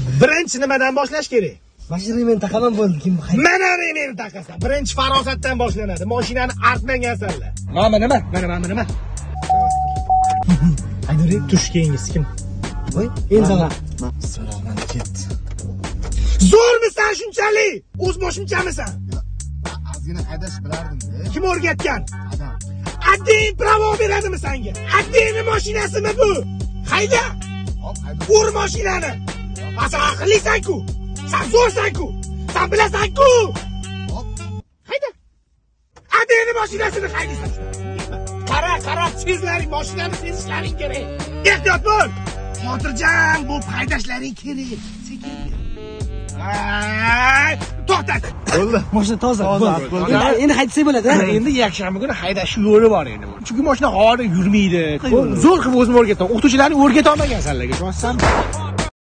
Birinchi nimadan boshlash kerak? Mashina men taqaman bo'ldi, kim hayda. Mana men taqasan. Birinchi farosatdan boshlanadi. Mashinani artmagansanlar. Mana nima? Mana. Haydari, Tush keyingisi kim? voy, endi Salomon ketdi. Zo'rmisan shunchalik? O'z boshimchamisan? Ozgina haydash bilardim-da. Kim o'rgatgan? Adam. Adin pravo beradimi senga? Adinni mashinasimi bu? Hayda! Hop, hayda. Ur mashinani. Sen aqllisan-ku. Sen zo'rsan-ku. Sen bilasan-ku. Hop. Hayda. Adinni mashinasini haydaysan. Qara, sezlaring, mashinani sezishlaring kerak. Ehtiyot bo'l. Xotirjam bo'lib haydashlaring kerak. Sekin. To'xta. Bo'ldi. mashina toza. Bo'ldi. Endi haydasak bo'ladi. Endi yakshanba kuni haydash yo'li bor endi. Chunki mashina hori yurmaydi. Zo'r qilib o'zim o'rgataman. O'qituvchilarni o'rgata olmagan senlarga, tushunasizmi?